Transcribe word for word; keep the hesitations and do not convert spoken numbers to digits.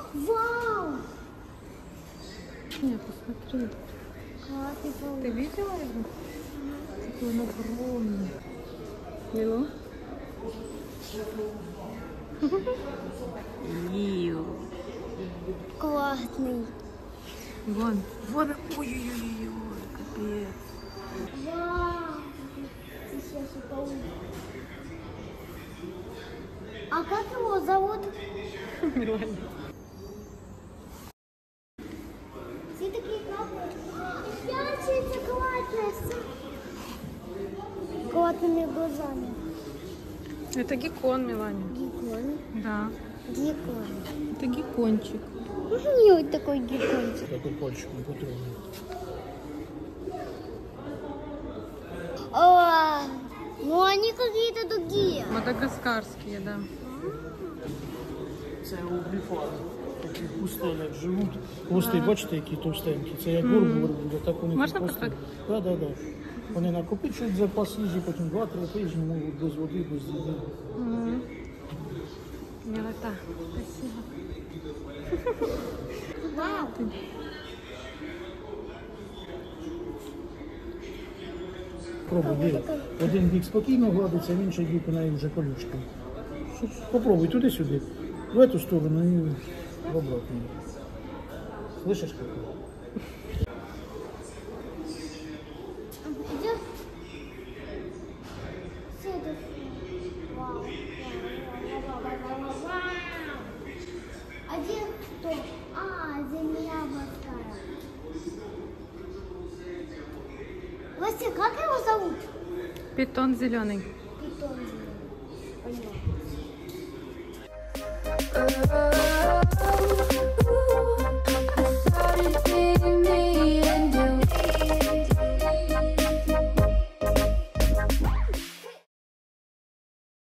Вау! Не, посмотри. Классный. Ты видела его? Такой он огромный. Милу? Милу. Классный. Вон, вон, ой-ой-ой-ой, капец. Вау! Сейчас я паук. А как его зовут? Милане. Все такие классные. Пятница классная. С классными глазами. Это геккон, Милане. Геккон. Да. Геккон. Это геккончик. Вот такой геккончик. Такой пальчиком потрогай. О, ну они какие-то другие. Мадагаскарские, да. Це углефари, такі в пустелях живуть. Хвости, бачите, які товстенькі. Це як горбу буде, так вони Можна хвости. потрогати? Так, так, так. Вони накопичують запас їжі, потім два-три тижні можуть без води, без їди. Угу. Милота. Спасибо. Вау. Пробуй, диви. Один бік спокійно гладиться, в інший бік у неї вже колючка. Попробуй туди-сюди, в эту сторону і в обратну. Слышиш, як? Идет. Сюда. Вау. А где кто? А, земля морская. Вася, как его зовут? Питон зеленый. Питон. Понятно.